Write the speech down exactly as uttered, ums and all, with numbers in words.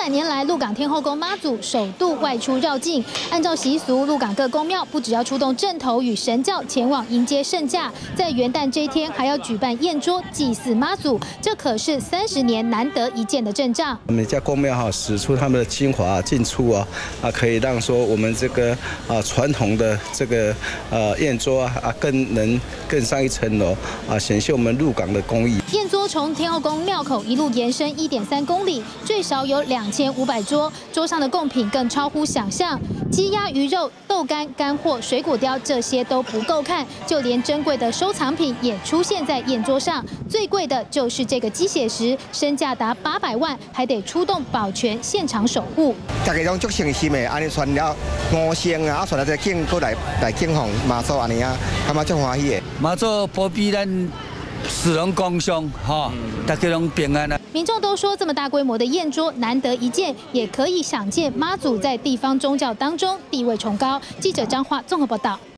年来，鹿港天后宫妈祖首度外出绕境。按照习俗，鹿港各宫庙不只要出动阵头与神教前往迎接圣驾，在元旦这一天还要举办宴桌祭祀妈祖，这可是三十年难得一见的阵仗。 每家宫庙哈使出他们的精华进出啊啊，可以让说我们这个啊传统的这个呃宴桌啊啊更能更上一层楼啊，显现我们鹿港的工艺。 宴桌从天后宫庙口一路延伸一点三公里，最少有两千五百桌，桌上的贡品更超乎想象，鸡鸭鱼肉、豆干、干货、水果雕，这些都不够看，就连珍贵的收藏品也出现在宴桌上。最贵的就是这个鸡血石，身价达八百万，还得出动保全现场守护。 大家拢足诚心的，安尼传了五声啊，传了这敬过来来敬奉妈祖安尼啊，感觉足欢喜的。 妈祖保庇咱四龙公上，哈，大家拢平安啊。 民众都说，这么大规模的宴桌难得一见，也可以想见妈祖在地方宗教当中地位崇高。记者张化综合报道。